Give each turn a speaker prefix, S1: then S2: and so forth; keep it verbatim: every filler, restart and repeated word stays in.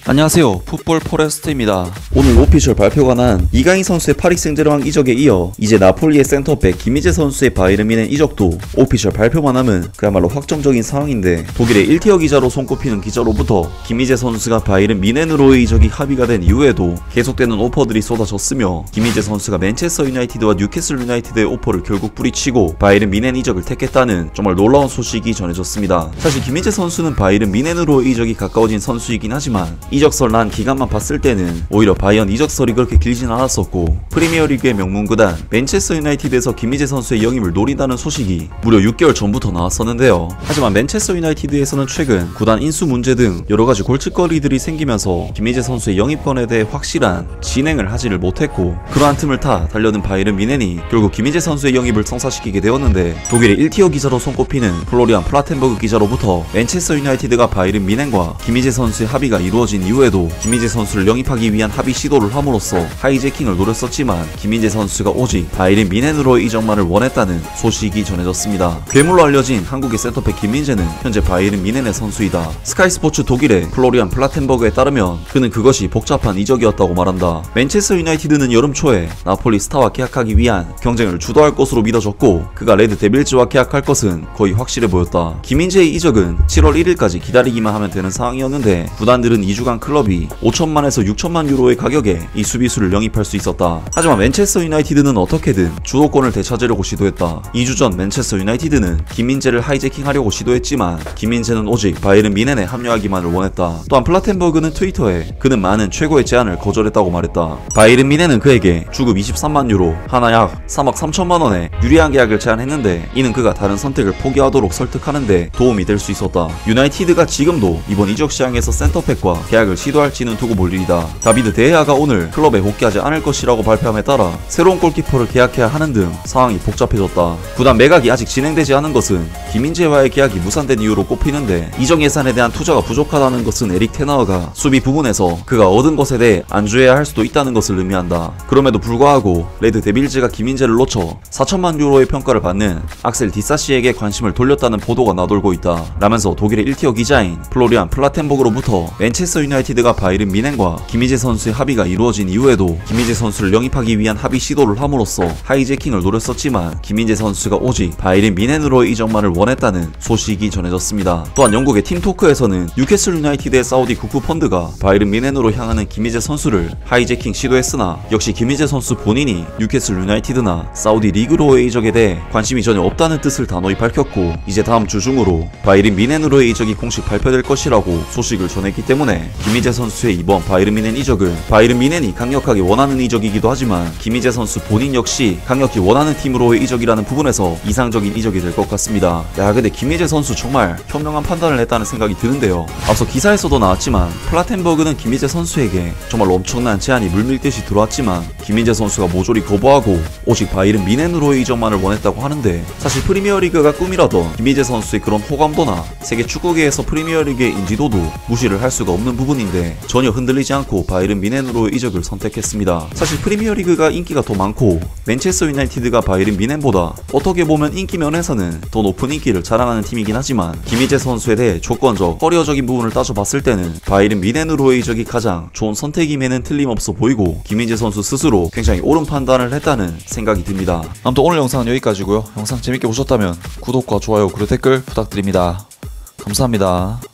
S1: 안녕하세요, 풋볼 포레스트입니다.
S2: 오늘 오피셜 발표가 난 이강인 선수의 파리 생제르맹 이적에 이어 이제 나폴리의 센터백 김희재 선수의 바이에른 뮌헨 이적도 오피셜 발표만 하면 그야말로 확정적인 상황인데, 독일의 일 티어 기자로 손꼽히는 기자로부터 김희재 선수가 바이에른 뮌헨으로의 이적이 합의가 된 이후에도 계속되는 오퍼들이 쏟아졌으며, 김희재 선수가 맨체스터 유나이티드와 뉴캐슬 유나이티드의 오퍼를 결국 뿌리치고 바이에른 뮌헨 이적을 택했다는 정말 놀라운 소식이 전해졌습니다. 사실 김희재 선수는 바이에른 뮌헨으로의 이적이 가까워진 선수이긴 하지만 이적설 난 기간만 봤을 때는 오히려 바이언 이적설이 그렇게 길진 않았었고, 프리미어리그의 명문 구단 맨체스터 유나이티드에서 김희재 선수의 영입을 노린다는 소식이 무려 육 개월 전부터 나왔었는데요. 하지만 맨체스터 유나이티드에서는 최근 구단 인수 문제 등 여러가지 골칫거리들이 생기면서 김희재 선수의 영입권에 대해 확실한 진행을 하지를 못했고, 그러한 틈을 타 달려든 바이에른 뮌헨이 결국 김희재 선수의 영입을 성사시키게 되었는데, 독일의 일 티어 기자로 손꼽히는 플로리안 플라텐버그 기자로부터 맨체스터 유나이티드가 바이에른 뮌헨과 김희재 선수의 합의가 이루어진 이후에도 김희재 선수를 영입하기 위한 합의 시도를 함으로써 하이제킹을 노렸었지만, 김희재 선수가 오직 바이에른 뮌헨으로의 이적만을 원했다는 소식이 전해졌습니다. 괴물로 알려진 한국의 센터백 김민재는 현재 바이에른 뮌헨의 선수이다. 스카이스포츠 독일의 플로리안 플라텐버그에 따르면 그는 그것이 복잡한 이적이었다고 말한다. 맨체스터 유나이티드는 여름 초에 나폴리 스타와 계약하기 위한 경쟁을 주도할 것으로 믿어졌고, 그가 레드 데빌즈와 계약할 것은 거의 확실해 보였다. 김민재의 이적은 칠월 일일까지 기다리기만 하면 되는 상황이었는데, 구단들은 이 주간 클럽이 오천만에서 육천만 유로의 가격에 이 수비수를 영입할 수 있었다. 하지만 맨체스터 유나이티드는 어떻게든 주도권을 되찾으려고 시도했다. 이 주 전 맨체스터 유나이티드는 김민재를 하이제킹하려고 시도했지만, 김민재는 오직 바이에른 뮌헨에 합류하기만을 원했다. 또한 플라텐버그는 트위터에 그는 많은 최고의 제안을 거절했다고 말했다. 바이에른 뮌헨은 그에게 주급 이십삼만 유로, 하나 약 삼억 삼천만 원의 유리한 계약을 제안했는데, 이는 그가 다른 선택을 포기하도록 설득하는데 도움이 될 수 있었다. 유나이티드가 지금도 이번 이적 시장에서 센터백과 계약을 시도할지는 두고 볼 일이다. 다비드 데헤아가 오늘 클럽에 복귀하지 않을 것이라고 발표함에 따라 새로운 골키퍼를 계약해야 하는 등 상황이 복잡해졌다. 구단 매각이 아직 진행되지 않은 것은 김민재와의 계약이 무산된 이유로 꼽히는데, 이적 예산에 대한 투자가 부족하다는 것은 에릭 테나어가 수비 부분에서 그가 얻은 것에 대해 안주해야 할 수도 있다는 것을 의미한다. 그럼에도 불구하고 레드 데빌즈가 김민재를 놓쳐 사천만 유로의 평가를 받는 악셀 디사시에게 관심을 돌렸다는 보도가 나돌고 있다. 라면서 독일의 일 티어 기자인 플로리안 플라텐버그로부터 맨체스터 유나이티드가 바이에른 뮌헨과 김희재 선수의 합의가 이루어진 이후에도 김희재 선수를 영입하기 위한 합의 시도를 함으로써 하이제킹을 노렸었지만, 김희재 선수가 오직 바이에른 뮌헨으로의 이적만을 원했다는 소식이 전해졌습니다. 또한 영국의 팀토크에서는 뉴캐슬 유나이티드의 사우디 국부 펀드가 바이에른 뮌헨으로 향하는 김희재 선수를 하이제킹 시도했으나, 역시 김희재 선수 본인이 뉴캐슬 유나이티드나 사우디 리그로의 이적에 대해 관심이 전혀 없다는 뜻을 단호히 밝혔고, 이제 다음 주 중으로 바이에른 뮌헨으로의 이적이 공식 발표될 것이라고 소식을 전했기 때문에, 김희재 선수의 이번 바이에른 뮌헨 이적은 바이에른 뮌헨이 강력하게 원하는 이적이기도 하지만, 김희재 선수 본인 역시 강력히 원하는 팀으로의 이적이라는 부분에서 이상적인 이적이 될 것 같습니다. 야, 근데 김희재 선수 정말 현명한 판단을 했다는 생각이 드는데요. 앞서 기사에서도 나왔지만 플라텐버그는 김희재 선수에게 정말 엄청난 제안이 물밀듯이 들어왔지만, 김희재 선수가 모조리 거부하고 오직 바이에른 뮌헨으로의 이적만을 원했다고 하는데, 사실 프리미어리그가 꿈이라던 김희재 선수의 그런 호감도나 세계 축구계에서 프리미어리그의 인지도도 무시를 할 수가 없는 부분인데, 전혀 흔들리지 않고 바이에른 뮌헨으로의 이적을 선택했습니다. 사실 프리미어리그가 인기가 더 많고 맨체스터 유나이티드가 바이에른 뮌헨보다 어떻게 보면 인기 면에서는 더 높은 인기를 자랑하는 팀이긴 하지만, 김희재 선수에 대해 조건적, 커리어적인 부분을 따져봤을 때는 바이에른 뮌헨으로의 이적이 가장 좋은 선택임에는 틀림없어 보이고, 김희재 선수 스스로 굉장히 옳은 판단을 했다는 생각이 듭니다.
S1: 아무튼 오늘 영상은 여기까지고요. 영상 재밌게 보셨다면 구독과 좋아요 그리고 댓글 부탁드립니다. 감사합니다.